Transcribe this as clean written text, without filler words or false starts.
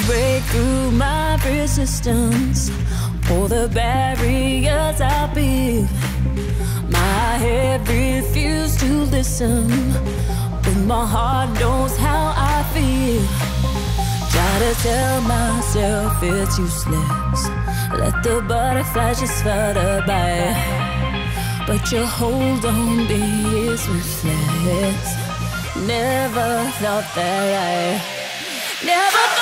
break through my resistance, all the barriers I build. My head refused to listen, but my heart knows how I feel. Try to tell myself it's useless, let the butterflies just flutter by, but your hold on me is ruthless. Never thought that I never thought